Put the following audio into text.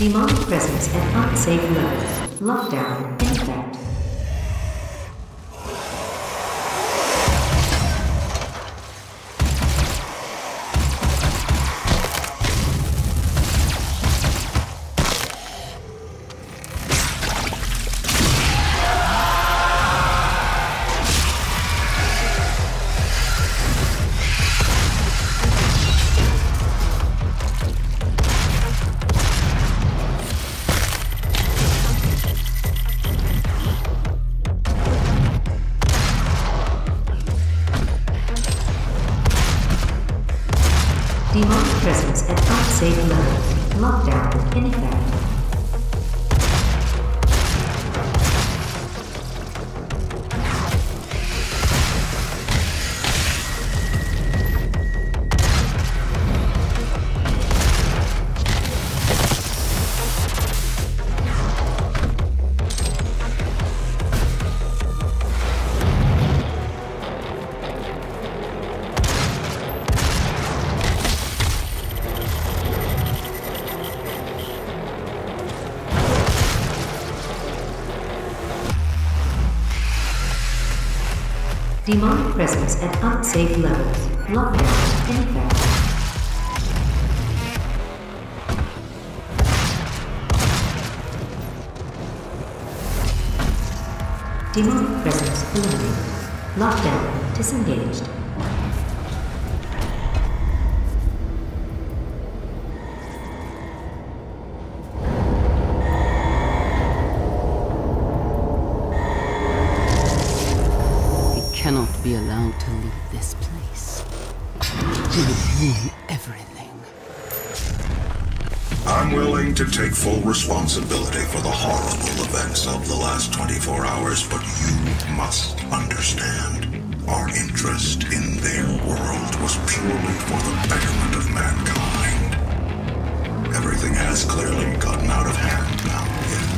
Demonic presence at unsafe levels. Lockdown in effect. Demonic presence at unsafe levels. Lockdown in effect. Demonic presence at unsafe levels. Lockdown in effect. Demonic presence eliminated. Lockdown disengaged. Cannot be allowed to leave this place. He would ruin everything. I'm willing to take full responsibility for the horrible events of the last 24 hours, but you must understand. Our interest in their world was purely for the betterment of mankind. Everything has clearly gotten out of hand now, yes.